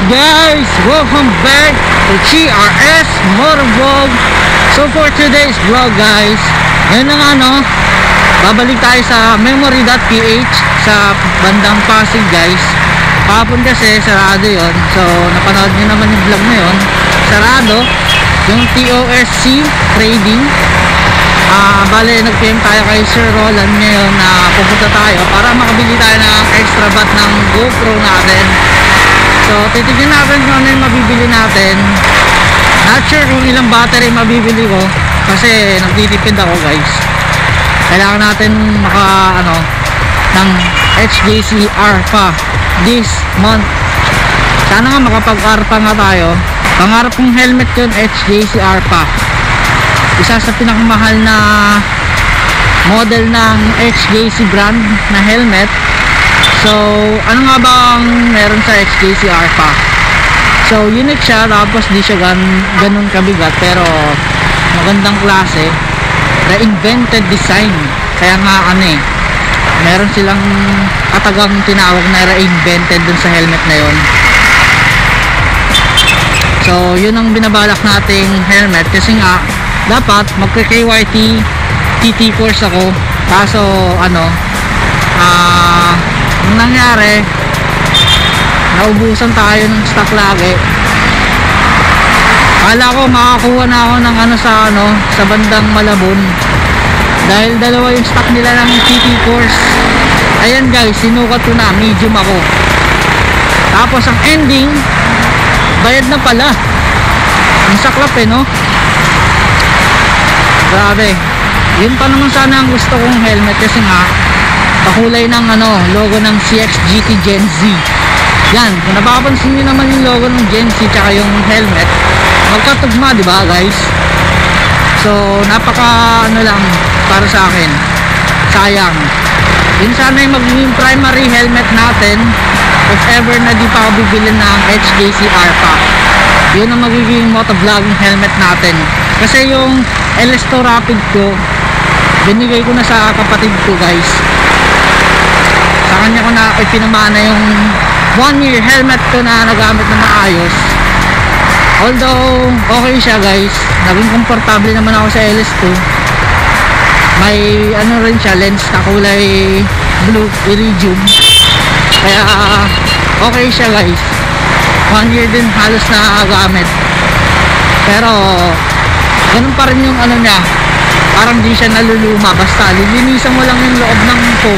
guys? Welcome back to CRS Motovlog. So for today's vlog guys, ngayon na nga babalik tayo sa memory.ph sa bandang Pasig guys. Kahapon kasi sarado yon. So napanood nyo naman yung vlog na yon. Sarado yung TOSC trading. Bale nag-PM tayo kay Sir Roland ngayon na pupunta tayo para makabili tayo ng extra bat ng GoPro natin. So titignan natin kung ano yung mabibili natin. Not sure kung ilang battery mabibili ko kasi nagtitipid ako guys. Kailangan natin ng HJC-R pa this month. Sana nga makapag-R pa nga tayo. Pangarap kong helmet yun, HJC-R pa. Isa sa pinakamahal na model ng HJC brand na helmet. So ano nga bang meron sa HJC-R pa? So unique siya, tapos di siya ganun kabigat, pero magandang klase, reinvented design. Kaya nga meron silang katagang tinawag na reinvented dun sa helmet na yon. So yun ang binabalak nating helmet kasi nga dapat magka-KYT TT course ako. Kaso ang nangyari, naubusan tayo ng stock lagi. Akala ko makakuha na ako ng sa bandang Malabon, dahil dalawa yung stock nila ng TT course. Ayan guys, sinukat ko na, medium ako. Tapos ang ending, bayad na pala. Ang saklap no? Grabe. Yun pa naman sana ang gusto kong helmet kasi nga pakulay ng logo ng CXGT Gen Z. Yan, kung napapansin niyo naman yung logo ng Gen Z tsaka yung helmet, magkatugma, di ba guys? So napaka lang para sa akin, sayang. Yun sana yung magiging primary helmet natin if ever na di pa ako bibili ng HJC-R pa. Yun ang magiging motovlogging helmet natin. Kasi yung LS2 Rapid ko, binigay ko na sa kapatid ko guys. Sa kanya ko na ipinamana yung 1-year helmet ko na nagamit na maayos. Although okay siya guys, naging komportable naman ako sa LS2. May rin siya, lens na kulay blue iridium. Kaya okay siya guys. 1 year din halos nakagamit. Pero ganun pa rin yung niya, parang di siya naluluma. Basta lilinisan mo lang yung loob ng foam.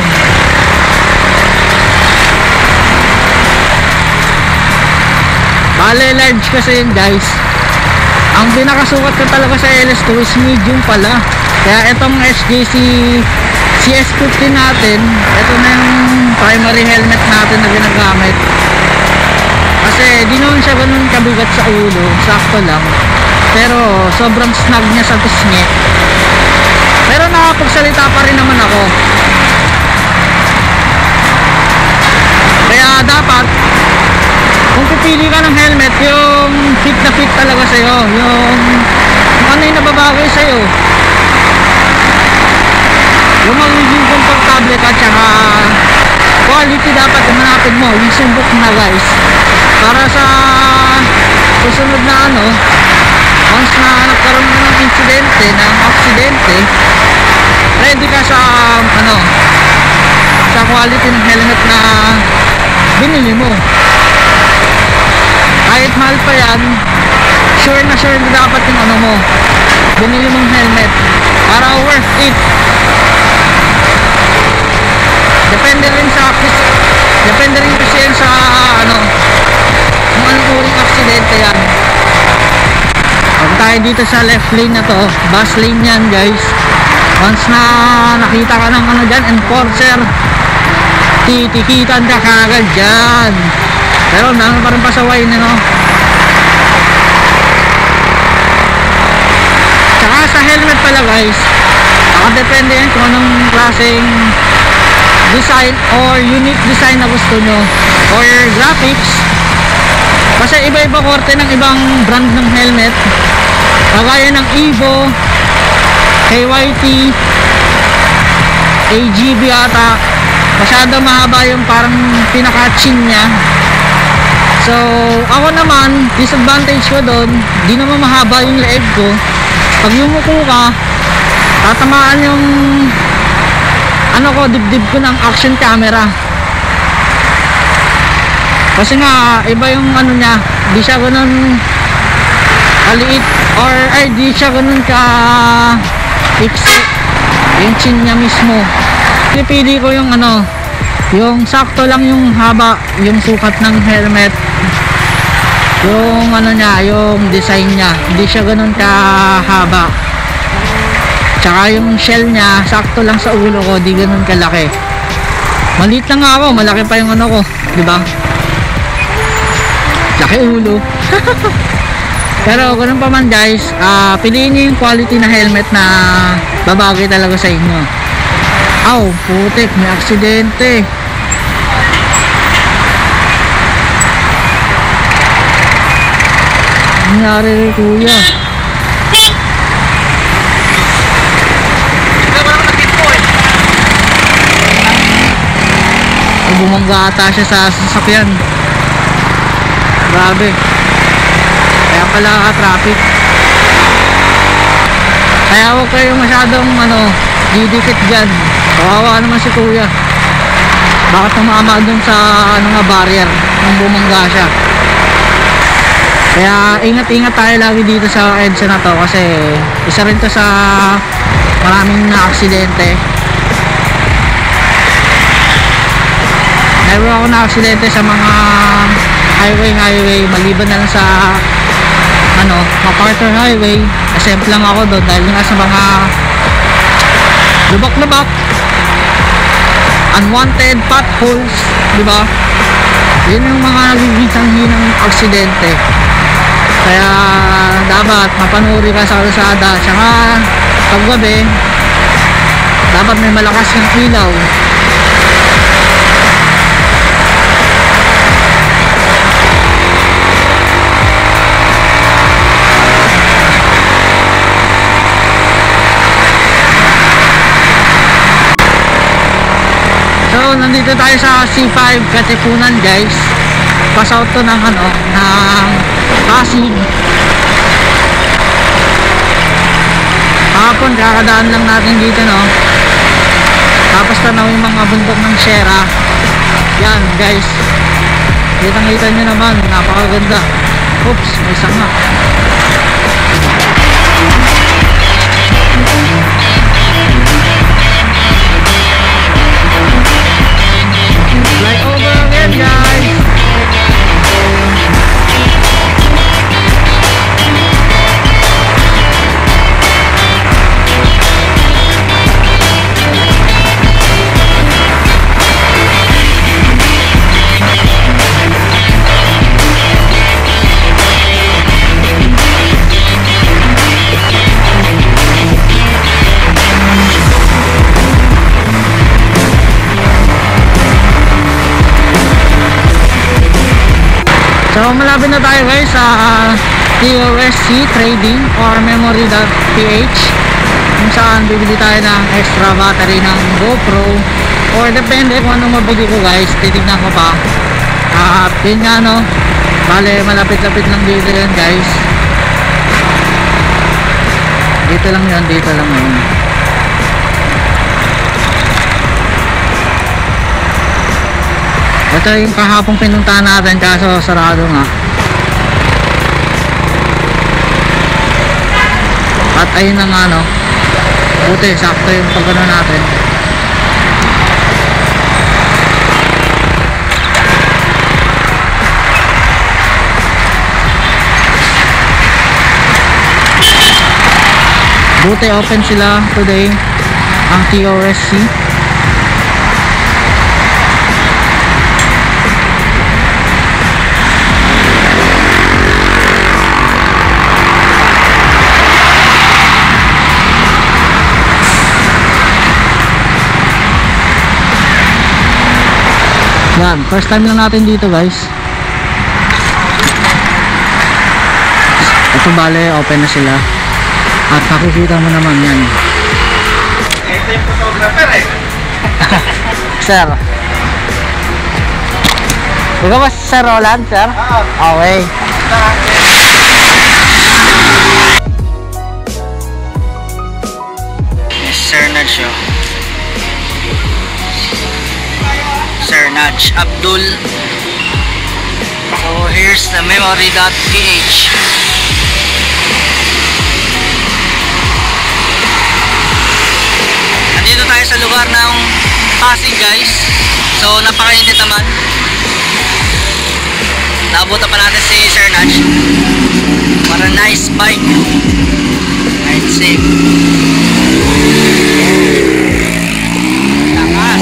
Bale large kasi yun guys. Ang pinakasukat ko talaga sa LS2 is medium pala. Kaya itong HJC CS50 natin, ito na yung primary helmet natin na ginagamit. Kasi di naman siya ganun kabigat sa ulo, sakto lang. Pero sobrang snug niya sa pisngi. Pero nakapagsalita pa rin naman ako. Kaya dapat kung pipili ka ng helmet, yung fit na fit talaga sa'yo, yung ano yung nababagay sa'yo, yung magiging komportable ka, tsaka quality dapat yung manapid mo, yung sumbok na guys, para sa susunod na once na nagkaroon ka ng aksidente, ready ka sa sa quality ng helmet na binili mo. Kahit mahal pa yan, sure na dapat yung mo, binili mong helmet para worth it. Depende rin kasi yan sa kung anong uring aksidente yan. Pag tayo dito sa left lane na to, bus lane yan guys. Once na nakita ka ng dyan, enforcer, titikitan ka kagad dyan. Pero meron pa rin pasaway Tsaka sa helmet pala guys, nakadepende yan kung anong klaseng design or unique design na gusto nyo, or graphics. Kasi iba-iba korte ng ibang brand ng helmet, kagaya ng Evo, KYT, AGB ata. Masyado mahaba yung parang pinaka-chin niya. So ako naman, disadvantage ko doon, di naman mahaba yung leeg ko. Pag yumuko ka, tatamaan yung ano ko, dibdib ko ng action camera. Kasi nga iba yung ano niya, di siya ganun kaliit, or ay di siya ganun ka iksi yung chin niya mismo. Pili ko yung ano, yung sakto lang yung haba, yung sukat ng helmet, yung ano niya, yung design niya, hindi siya ganun kahaba. Tsaka yung shell niya, sakto lang sa ulo ko, di ganun kalaki. Maliit lang ako, malaki pa yung ano ko, di ba? Laki ulo. Pero ganun pa man guys, piliin niyo yung quality na helmet na babagay talaga sa inyo. Aw, putik, may aksidente. Nangyari kuya. Bumangga ata siya sa sasakyan. Grabe. Kaya pala ka-traffic. Kaya huwag kayo masyadong ano, didikit dyan. Kawawa naman si kuya. Bakit tumama dun sa ano nga barrier nung bumangga siya. Kaya ingat-ingat tayo lagi dito sa EDSA na to, kasi isa rin to sa maraming na aksidente. Never ako na aksidente sa mga highway, maliban na lang sa ano, MacArthur Highway. Exempt lang ako doon dahil nga sa mga lubak-lubak, unwanted potholes, di ba? Yun yung mga nagiging sanhi ng aksidente. Kaya dapat mapanuri ka sa kalsada, tsaka pag gabi dapat may malakas ng ilaw. So nandito tayo sa C5 Katipunan guys. Pass out to ng ano, ng Pasig. Kahapon kakadaan lang natin dito, no. Tapos tanaw yung mga bundok ng Sierra. Yan guys, kitang-kita nyo naman, napakaganda. Oops, may sanga. Fly over again guys. So malapit na tayo guys sa TOSC Trading or Memory.ph, kung saan bibili tayo ng extra battery ng GoPro, or depende kung anong mabili ko guys, titignan ko pa. Yun nga, no, bale malapit-lapit lang dito yan guys. Dito lang yan, dito lang yun. Ito yung kahapong pinuntahan natin, kaso sarado nga. At ayun na nga, no, buti sakto yung pagano natin. Buti open sila today ang TOSC. Yan, first time lang natin dito guys. Ito bale, open na sila. At nakikita mo naman yan. Ito yung photographer eh. Sir. Ikaw ba Sir Roland, sir? Okay. Sir Nudge, oh. Sir Nudge Abdul. So here's the memory.ph. Nandito tayo sa lugar ng Pasig, guys. So napakainit naman. Naabutan pa natin si Sir Nudge. What a nice bike. Ride safe. Lakas.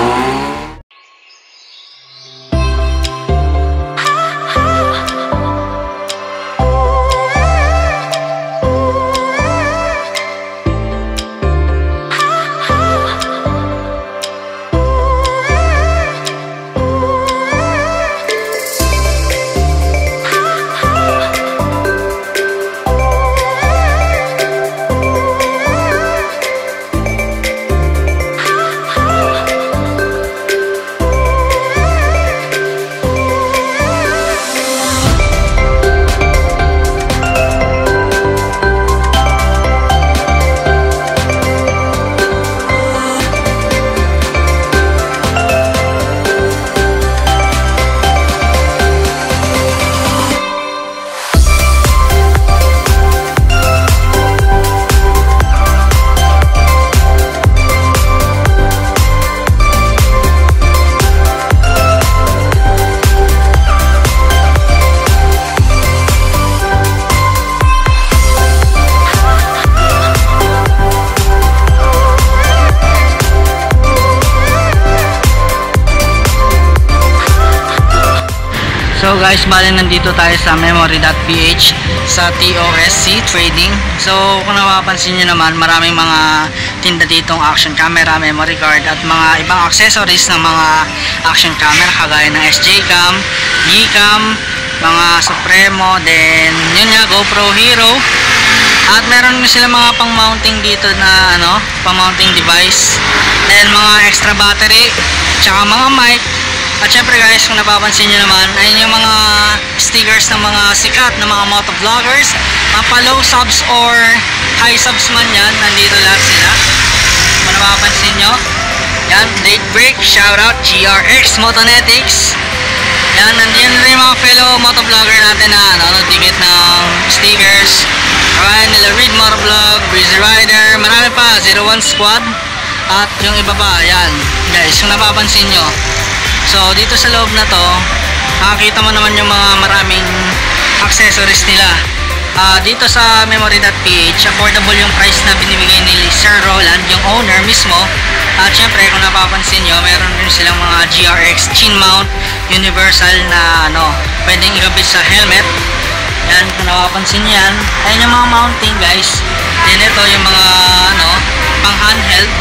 So guys, bali nandito tayo sa memory.ph sa TOSC Trading. So kung napapansin nyo naman, maraming mga tinda ditong action camera, memory card at mga ibang accessories ng mga action camera kagaya ng SJ-Cam, G-Cam, mga Supremo, then yun nga, GoPro Hero. At meron sila mga pang mounting dito na pang mounting device, then mga extra battery, tsaka mga mic. At syempre guys, kung napapansin nyo naman, ayun yung mga stickers ng mga sikat na mga motovloggers, mga pa-low subs or high subs man yan, nandito lahat sila. Kung napapansin nyo, yan, Date Break, shoutout, GRX Motonetics. Yan, nandiyan rin yung mga fellow motovlogger natin na nagdikit ng stickers. Kaya nila Reed Motovlog, Breezy Rider, marami pa, 01 Squad. At yung iba pa, yan guys, kung napapansin nyo. So dito sa loob na to, makikita mo naman yung mga maraming accessories nila. Dito sa memory.ph, affordable yung price na binibigay ni Sir Roland, yung owner mismo. At syempre kung napapansin nyo, meron rin silang mga GRX chin mount, universal na pwedeng ikabit sa helmet. Yan, kung napapansin nyo yan, ayun yung mga mounting guys. Then ito yung mga pang handheld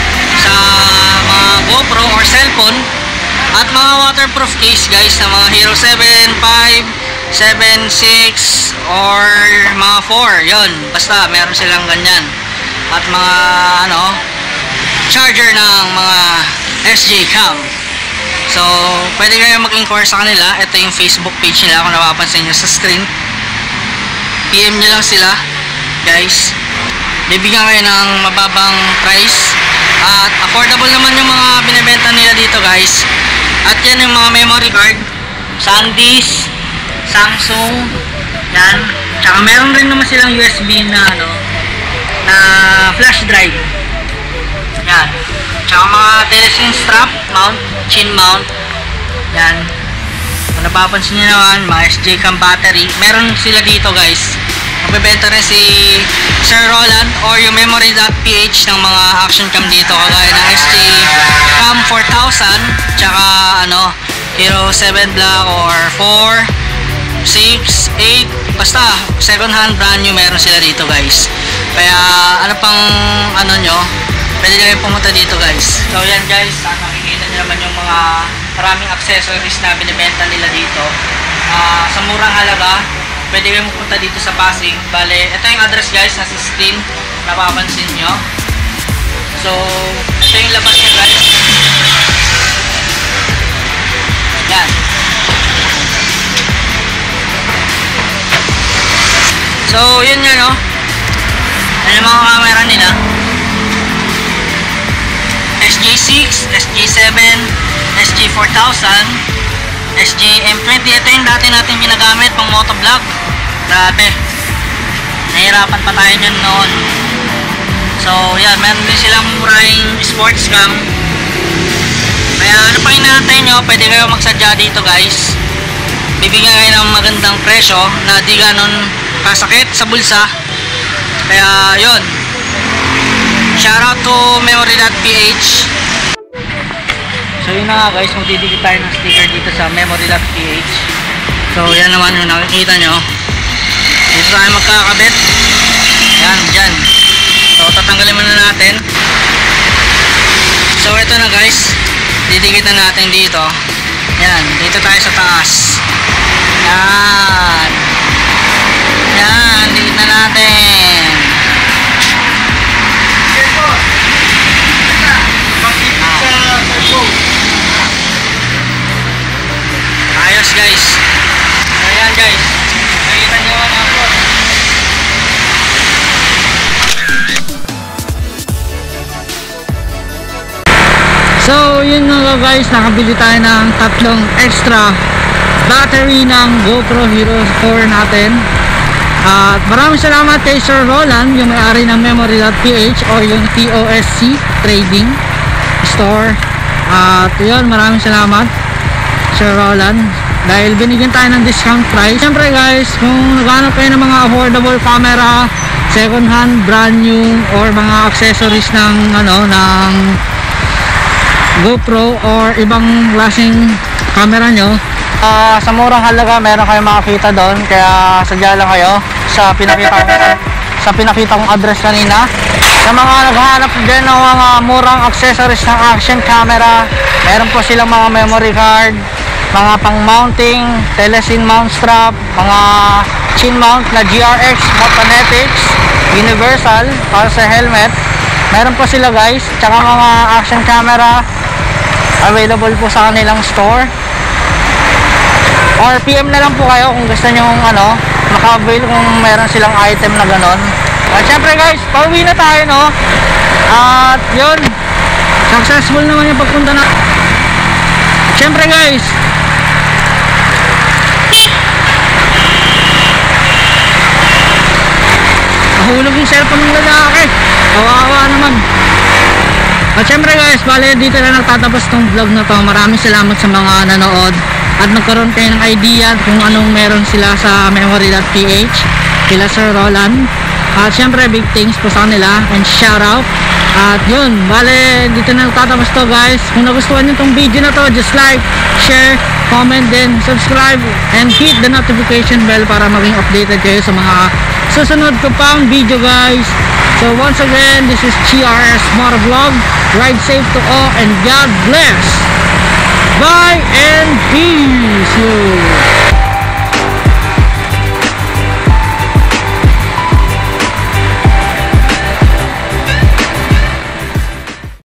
sa mga GoPro or cellphone. At mga waterproof case guys na mga Hero 7, 5, 7, 6 or mga 4, yon, basta meron silang ganyan. At mga charger ng mga SJ-Cam. So pwede kayo mag-inquire sa kanila. Ito yung Facebook page nila kung napapansin nyo sa screen. PM nyo lang sila guys, bibigyan kayo ng mababang price at affordable naman yung mga binibenta nila dito guys. At yan yung mga memory card, SanDisk, Samsung, yan. Tsaka meron rin naman silang USB na na flash drive. Yan. Tsaka mga telesin strap mount, chin mount. Yan. Kung napapansin nyo naman, mga SJ-Cam battery, meron sila dito guys. Magbebenta rin si Sir Roland or yung memory.ph ng mga action cam dito kagaya ng SJ-Cam 4000 tsaka Hero 7 Black or 4, 6, 8, basta second hand brand new meron sila dito guys. Kaya nyo, pwede kayo pumunta dito guys. So yan guys, nakikita nyo naman yung mga maraming accessories na binibenta nila dito sa murang halaga. Pwede kayo pumunta dito sa Pasig. Bale, ito yung address guys, nasa screen, napapansin nyo. So ito yung labas niya guys. Yan. So, yun nga, no? Yan yung mga camera nila. SJ6, SJ7, SJ4000, SJ-M20. Ito yung dati natin ginagamit pang motovlog. Grabe. Nahirapan pa tayo dyan noon. So, yan. Meron din silang murahing sports cam. Kaya ano pang inaantay nyo, pwede kayo magsadya dito, guys. Bibigyan kayo ng magandang presyo na di ganon kasakit sa bulsa. Kaya yun, shoutout to memory.ph. So yun na nga guys, magdidikit tayo ng sticker dito sa memory.ph. So yan naman yung nakikita nyo. Dito tayo magkakabit. Yan, dyan. So tatanggalin muna natin. So ito na guys, didikitan natin dito. Yan, dito tayo sa taas. Yan. Yan, dikit na natin. Ayos guys. Ayan guys. Nakita nyo ang upload. So yun nga guys, nakabili tayo ng tatlong extra battery ng GoPro Hero 4 natin. At maraming salamat kay Sir Roland, yung may-ari ng memory.ph o yung TOSC Trading Store. At yun, maraming salamat Sir Roland dahil binigyan tayo ng discount price. Siyempre guys, kung naghanap kayo ng mga affordable camera, second hand, brand new, or mga accessories ng ng GoPro or ibang klaseng camera nyo, sa murang halaga meron kayo makakita doon. Kaya sadya lang kayo sa pinakita kong address kanina. Sa mga naghahanap din ng mga murang accessories ng action camera, meron po silang mga memory card, mga pang mounting, telesin mount strap, mga chin mount na GRX Motonetics universal para sa helmet. Meron po sila guys, tsaka mga action camera available po sa kanilang store. Or PM na lang po kayo kung gusto nyo maka-avail kung meron silang item na ganon. At syempre guys, pauwi na tayo, no? At yun, successful naman yung pagpunta na. At syempre guys, nahulog yung cellphone ng lalaki. Kawawa naman. At syempre guys, bale dito na nagtatapos tong vlog na to. Maraming salamat sa mga nanood at nagkaroon kayo ng idea kung anong meron sila sa memory.ph kila Sir Roland. At syempre big thanks po sa kanila and shout out. At yun, bale dito na nagtatapos to guys. Kung nagustuhan nyo tong video na to, just like, share, comment, then subscribe and hit the notification bell para maging updated kayo sa mga susunod ko pang video guys. So once again, this is GRS Motovlog. Ride safe to all and God bless. Bye and peace.